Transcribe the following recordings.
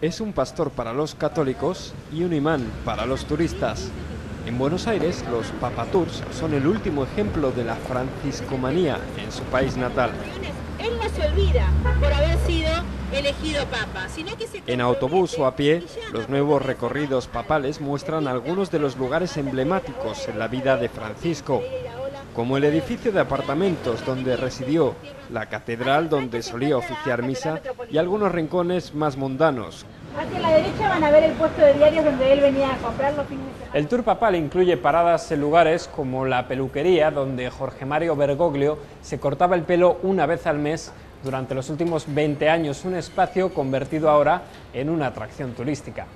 Es un pastor para los católicos y un imán para los turistas. En Buenos Aires, los papatours son el último ejemplo de la franciscomanía en su país natal. Él no se olvida por haber sido elegido papa, sino que en autobús o a pie, los nuevos recorridos papales muestran algunos de los lugares emblemáticos en la vida de Francisco, como el edificio de apartamentos donde residió, la catedral donde solía oficiar misa y algunos rincones más mundanos. Hacia la derecha van a ver el puesto de diarios donde él venía a comprar los fines de semana. El tour papal incluye paradas en lugares como la peluquería, donde Jorge Mario Bergoglio se cortaba el pelo una vez al mes durante los últimos 20 años, un espacio convertido ahora en una atracción turística.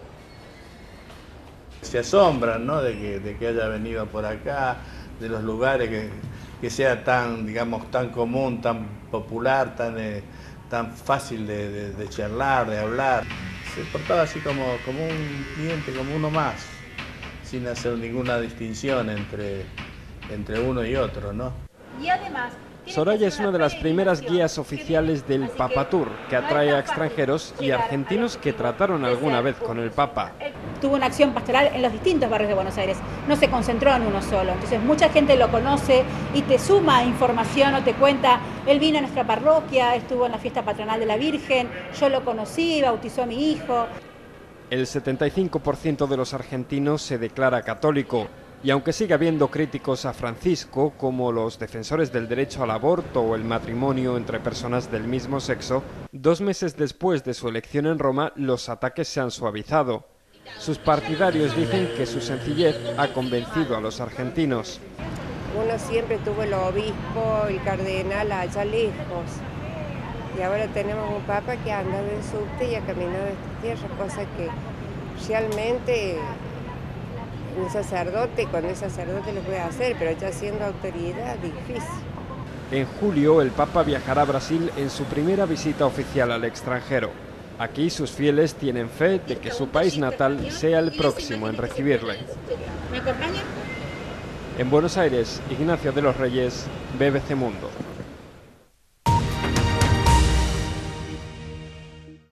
Se asombran, ¿no?, de que haya venido por acá, de los lugares, que sea tan, digamos, tan común, tan popular, tan fácil de charlar, de hablar. Se portaba así como un cliente, como uno más, sin hacer ninguna distinción entre uno y otro, ¿no? Y además, Soraya es una de las primeras guías oficiales del Papatour, que atrae a extranjeros y argentinos que trataron alguna vez con el Papa. tuvo una acción pastoral en los distintos barrios de Buenos Aires, no se concentró en uno solo. Entonces mucha gente lo conoce y te suma información o te cuenta, él vino a nuestra parroquia, estuvo en la fiesta patronal de la Virgen, yo lo conocí, bautizó a mi hijo. El 75% de los argentinos se declara católico, y aunque sigue habiendo críticos a Francisco, como los defensores del derecho al aborto o el matrimonio entre personas del mismo sexo, 2 meses después de su elección en Roma, los ataques se han suavizado. Sus partidarios dicen que su sencillez ha convencido a los argentinos. Uno siempre tuvo el obispo, el cardenal allá lejos, y ahora tenemos un papa que ha andado en subte y ha caminado esta tierra, cosa que realmente un sacerdote, cuando es sacerdote lo puede hacer, pero ya siendo autoridad, difícil. En julio, el Papa viajará a Brasil en su primera visita oficial al extranjero. Aquí sus fieles tienen fe de que su país natal sea el próximo en recibirle. ¿Me acompaña? En Buenos Aires, Ignacio de los Reyes, BBC Mundo.